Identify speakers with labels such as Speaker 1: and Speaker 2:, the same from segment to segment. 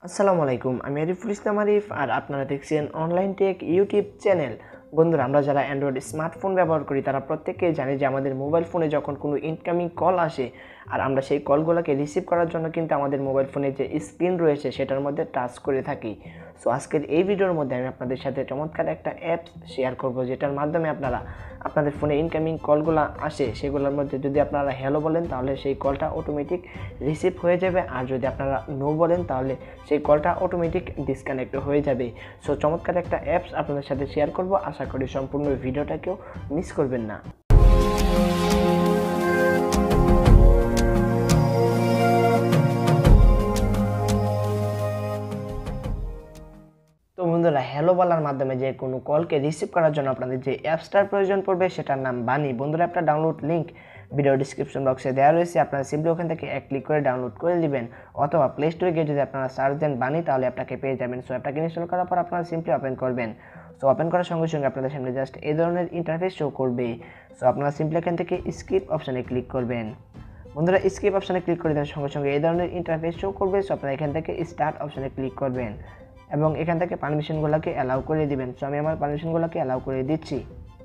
Speaker 1: আসসালামু আলাইকুম, আমি আরিফুল ইসলাম আরিফ আর আপনারা দেখছেন অনলাইন টেক ইউটিউব চ্যানেল। বন্ধুরা, আমরা যারা অ্যান্ড্রয়েড স্মার্টফোন ব্যবহার করি তারা প্রত্যেকেই জানি যে আমাদের মোবাইল ফোনে যখন কোনো ইনকামিং কল আসে আর আমরা সেই কলগুলোকে রিসিভ করার জন্য কিন্তু আমাদের মোবাইল ফোনে যে স্ক্রিন রয়েছে সেটার মধ্যে টাচ করে থাকি। সো আজকের এই ভিডিওর মধ্যে আমি আপনাদের সাথে চমৎকার একটা অ্যাপস শেয়ার করব, যেটার মাধ্যমে আপনারা আপনাদের ফোনে ইনকামিং কলগুলো আসে সেগুলোর মধ্যে যদি আপনারা হ্যালো বলেন তাহলে সেই কলটা অটোমেটিক রিসিভ হয়ে যাবে, আর যদি আপনারা নো বলেন তাহলে সেই কলটা অটোমেটিক ডিসকানেক্ট হয়ে যাবে। সো চমৎকার একটা অ্যাপস আপনাদের সাথে শেয়ার করব, আশা করি সম্পূর্ণ ভিডিওটাকেও মিস করবেন না। তো বন্ধুরা, হ্যালো বলার মাধ্যমে যে কোনো কলকে রিসিভ করার জন্য আপনাদের যে অ্যাপসটার প্রয়োজন পড়বে সেটার নাম বানি। বন্ধুরা, একটা ডাউনলোড লিঙ্ক ভিডিও ডিসক্রিপশন বক্সে দেওয়া রয়েছে, আপনারা সিম্পলি ওখান থেকে এক ক্লিক করে ডাউনলোড করে দিবেন, অথবা প্লে স্টোরে গিয়ে যদি আপনারা সার্চ দেন বানি তাহলে অ্যাপটাকে পেয়ে যাবেন। সো অ্যাপটাকে ইনস্টল করার পর আপনারা সিম্পলি ওপেন করবেন। সো ওপেন করার সঙ্গে সঙ্গে আপনাদের সামনে জাস্ট এই ধরনের ইন্টারফেস শো করবে। সো আপনারা সিম্পলি এখান থেকে স্কিপ অপশানে ক্লিক করবেন। বন্ধুরা, স্কিপ অপশানে ক্লিক করে দেওয়ার সঙ্গে সঙ্গে এই ধরনের ইন্টারফেস শো করবে। সো আপনারা এখান থেকে স্টার্ট অপশানে ক্লিক করবেন এবং এখান থেকে পারমিশনগুলোকে অ্যালাউ করে দিবেন। সো আমি আমার পারমিশনগুলোকে অ্যালাউ করে দিচ্ছি।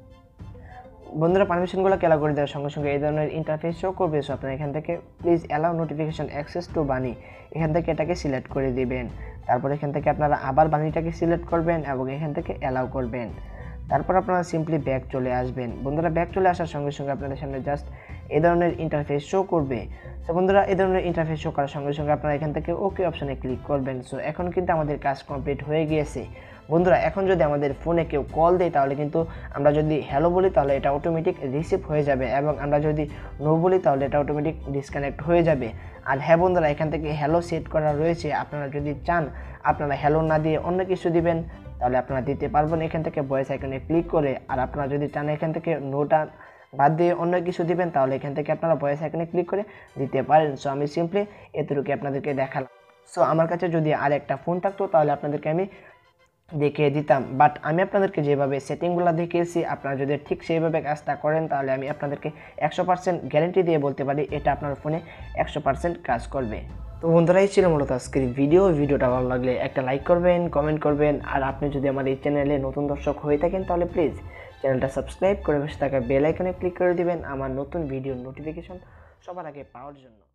Speaker 1: বন্ধুরা, পারমিশনগুলোকে অ্যালাউ করে দেওয়ার সঙ্গে সঙ্গে এই ধরনের ইন্টারফেস শো করবে। সো আপনারা এখান থেকে please allow notification access to বানি, এখান থেকে এটাকে সিলেক্ট করে দিবেন। তারপর এখান থেকে আপনারা আবার বানিটাকে সিলেক্ট করবেন এবং এখান থেকে অ্যালাউ করবেন। তারপর আপনারা সিম্পলি ব্যাক চলে আসবেন। বন্ধুরা, ব্যাক চলে আসার সঙ্গে সঙ্গে আপনাদের সামনে জাস্ট এই ধরনের ইন্টারফেস শো করবে। সো বন্ধুরা, এই ধরনের ইন্টারফেস শো করার সঙ্গে সঙ্গে আপনারা এখান থেকে ওকে অপশানে ক্লিক করবেন। সো এখন কিন্তু আমাদের কাজ কমপ্লিট হয়ে গিয়েছে। বন্ধুরা, এখন যদি আমাদের ফোনে কেউ কল দেয় তাহলে কিন্তু আমরা যদি হ্যালো বলি তাহলে এটা অটোমেটিক রিসিভ হয়ে যাবে, এবং আমরা যদি নো বলি তাহলে এটা অটোমেটিক ডিসকানেক্ট হয়ে যাবে। আর হ্যাঁ বন্ধুরা, এখান থেকে হ্যালো সেট করা রয়েছে, আপনারা যদি চান আপনারা হ্যালো না দিয়ে অন্য কিছু দিবেন তাহলে আপনারা দিতে পারবেন এখান থেকে ভয়েস আইকনে ক্লিক করে। আর আপনারা যদি চান এখান থেকে নোটা বাদ দিয়ে অন্য কিছু দিবেন তাহলে এখান থেকে আপনারা ভয়েস আইকনে ক্লিক করে দিতে পারেন। সো আমি সিম্পলি এতটুকু আপনাদেরকে দেখালাম। সো আমার কাছে যদি আর একটা ফোন থাকতো তাহলে আপনাদেরকে আমি দেখিয়ে দিতাম, বাট আমি আপনাদেরকে যেভাবে সেটিংগুলো দেখিয়েছি আপনারা যদি ঠিক সেইভাবে কাজটা করেন তাহলে আমি আপনাদেরকে 100% গ্যারেন্টি দিয়ে বলতে পারি এটা আপনার ফোনে 100% কাজ করবে। তো বন্ধুরা, এই ছিল মূলত আজকের ভিডিওটা ভালো লাগলে একটা লাইক করবেন, কমেন্ট করবেন, আর আপনি যদি আমার এই চ্যানেলে নতুন দর্শক হয়ে থাকেন তাহলে প্লিজ চ্যানেলটা সাবস্ক্রাইব করে পাশে থাকা বেল আইকনে ক্লিক করে দিবেন আমার নতুন ভিডিওর নোটিফিকেশন সবার আগে পাওয়ার জন্য।